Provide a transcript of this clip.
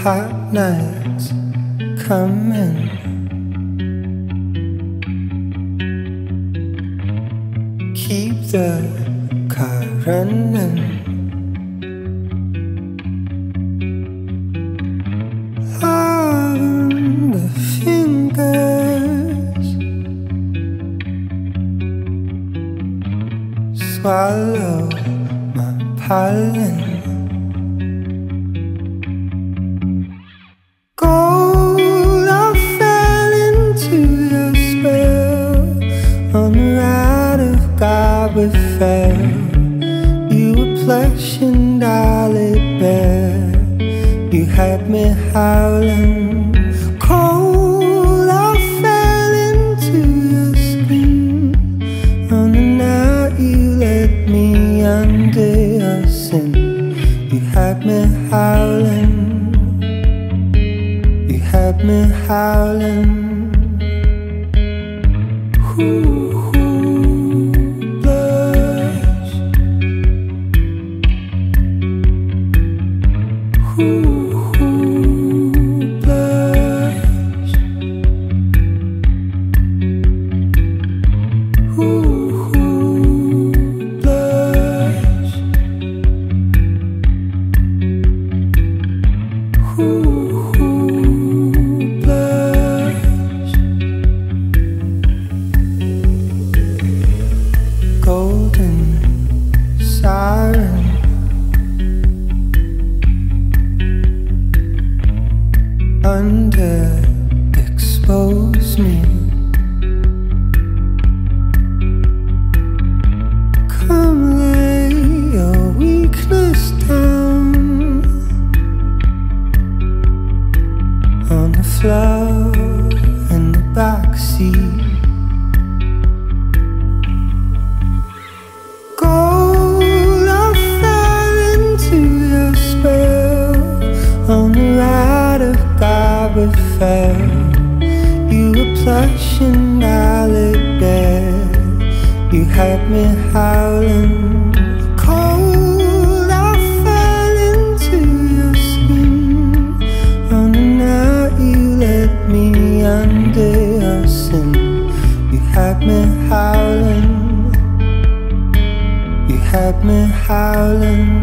hot nights coming. Keep the car running. On the fingers, swallow my pollen. Gold, I fell into your spell. On the ride of God we fell. You were plush and dolly bear. You had me howling. Cold, I fell into your skin. On the night you let me under your sin. You had me howling. You had me howling. Blush. Golden siren, underexpose me. Come lay your weakness down on the floor in the backseat. On the ride of God we fell. You were plush and dolly bear. You had me howling. Cold, I fell into your skin. On the night you let me under your sin. You had me howling. You had me howling.